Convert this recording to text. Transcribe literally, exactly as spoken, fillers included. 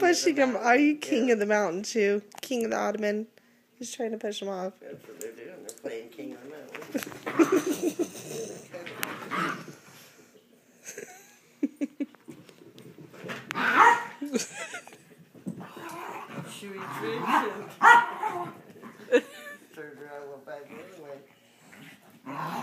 pushing him. Are you king of the mountain, too? King of the ottoman. He's trying to push him off. That's what they're doing. They're playing king of the mountain. Chewy trips. Turned around, went back in, and went.